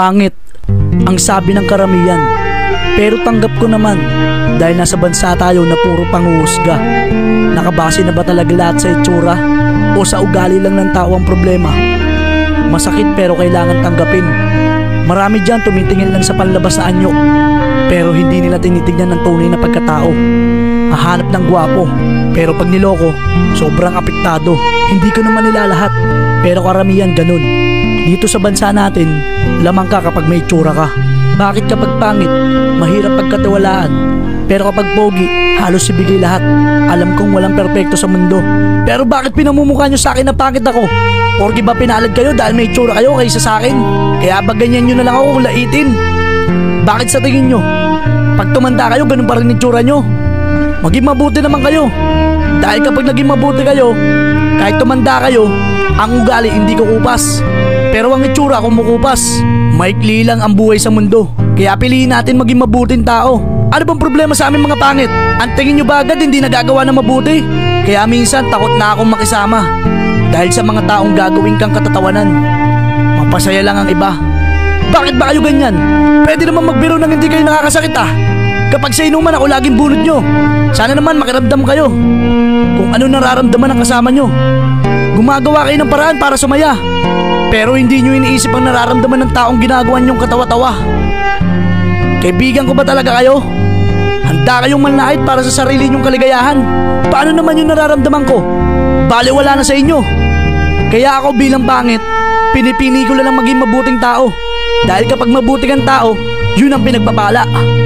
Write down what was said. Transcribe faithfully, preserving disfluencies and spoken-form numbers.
Pangit ang sabi ng karamihan, pero tanggap ko naman dahil nasa bansa tayo na puro panghuhusga. Nakabase na ba talaga lahat sa itsura o sa ugali lang ng tao ang problema? Masakit pero kailangan tanggapin. Marami dyan tumitingin lang sa panlabas na anyo, pero hindi nila tinitignan ng tunay na pagkatao. Hahanap ng gwapo, pero pag niloko, sobrang apektado. Hindi ko naman nila lahat, pero karamihan ganun. Dito sa bansa natin, lamang ka kapag may itsura ka. Bakit kapag pangit, mahirap pagkatiwalaan, pero kapag pogi, halos ibigay lahat. Alam kong walang perpekto sa mundo, pero bakit pinamumukha nyo sa akin na pangit ako? Porke ba pinalad kayo dahil may itsura kayo kaysa sa akin? Kaya ba ganyan nyo na lang ako kung laitin? Bakit sa tingin nyo, pag tumanda kayo, ganun pa rin itsura nyo? Maging mabuti naman kayo. Dahil kapag naging mabuti kayo, kahit tumanda kayo, ang ugali hindi kukupas, pero ang itsura kumukupas. Maikli lang ang buhay sa mundo, kaya piliin natin maging mabuting tao. Ano bang problema sa aming mga pangit? Ang tingin nyo ba agad hindi nagagawa ng mabuti? Kaya minsan takot na akong makisama, dahil sa mga taong gagawin kang katatawanan. Mapasaya lang ang iba. Bakit ba kayo ganyan? Pwede naman magbiro nang hindi kayo nakakasakit ah. Kapag sa inuman ako laging bunot nyo, sana naman makiramdam kayo kung ano nararamdaman ng kasama nyo. Gumagawa kayo ng paraan para sumaya, pero hindi nyo iniisip ang nararamdaman ng taong ginagawa nyong katawa-tawa. Kaibigan ko ba talaga kayo? Handa kayong manlait para sa sarili nyong kaligayahan. Paano naman yung nararamdaman ko? Baliwala na sa inyo. Kaya ako bilang pangit, pinipili ko lang maging mabuting tao. Dahil kapag mabuti kang tao, yun ang pinagpapala.